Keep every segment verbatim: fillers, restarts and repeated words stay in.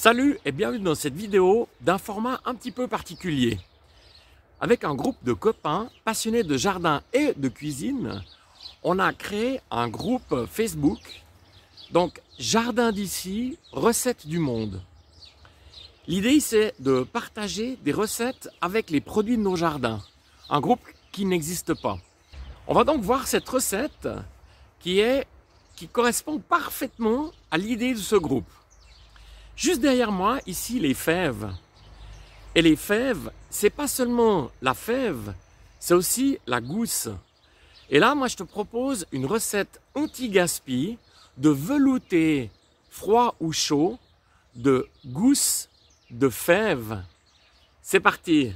Salut et bienvenue dans cette vidéo d'un format un petit peu particulier. Avec un groupe de copains passionnés de jardin et de cuisine, on a créé un groupe Facebook, donc Jardin d'ici, recettes du monde. L'idée c'est de partager des recettes avec les produits de nos jardins, un groupe qui n'existe pas. On va donc voir cette recette qui, est, qui correspond parfaitement à l'idée de ce groupe. Juste derrière moi, ici, les fèves. Et les fèves, c'est pas seulement la fève, c'est aussi la gousse. Et là, moi, je te propose une recette anti-gaspi de velouté froid ou chaud de gousse de fèves. C'est parti!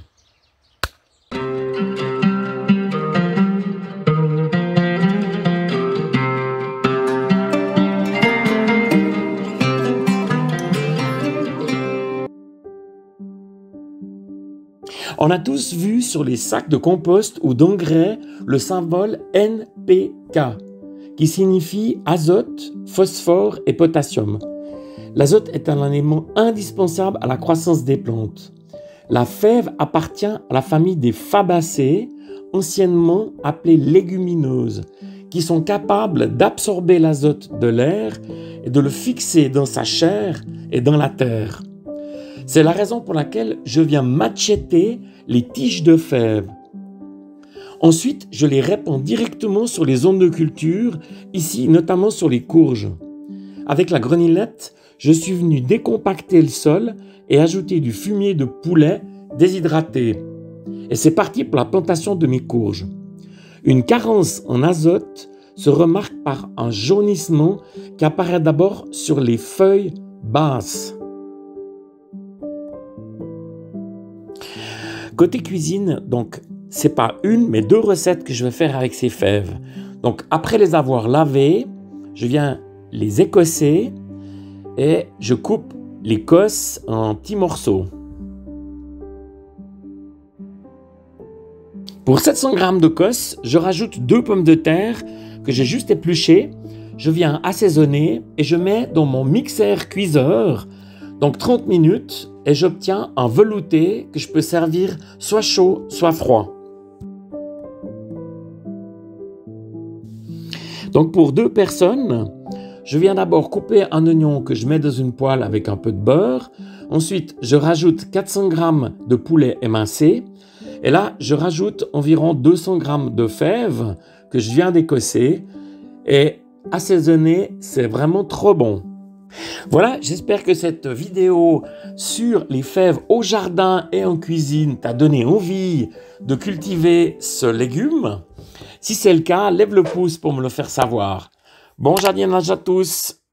On a tous vu sur les sacs de compost ou d'engrais le symbole N P K qui signifie azote, phosphore et potassium. L'azote est un élément indispensable à la croissance des plantes. La fève appartient à la famille des fabacées, anciennement appelées légumineuses, qui sont capables d'absorber l'azote de l'air et de le fixer dans sa chair et dans la terre. C'est la raison pour laquelle je viens macheter les tiges de fèves. Ensuite, je les répands directement sur les zones de culture, ici notamment sur les courges. Avec la grenillette, je suis venu décompacter le sol et ajouter du fumier de poulet déshydraté. Et c'est parti pour la plantation de mes courges. Une carence en azote se remarque par un jaunissement qui apparaît d'abord sur les feuilles basses. Côté cuisine, donc, c'est pas une, mais deux recettes que je vais faire avec ces fèves. Donc, après les avoir lavées, je viens les écosser et je coupe l'écosse en petits morceaux. Pour sept cents grammes de cosse, je rajoute deux pommes de terre que j'ai juste épluchées. Je viens assaisonner et je mets dans mon mixeur cuiseur, donc trente minutes, et j'obtiens un velouté que je peux servir soit chaud, soit froid. Donc pour deux personnes, je viens d'abord couper un oignon que je mets dans une poêle avec un peu de beurre. Ensuite, je rajoute quatre cents grammes de poulet émincé. Et là, je rajoute environ deux cents grammes de fèves que je viens d'écosser. Et assaisonner, c'est vraiment trop bon. Voilà, j'espère que cette vidéo sur les fèves au jardin et en cuisine t'a donné envie de cultiver ce légume. Si c'est le cas, lève le pouce pour me le faire savoir. Bon jardinage à tous!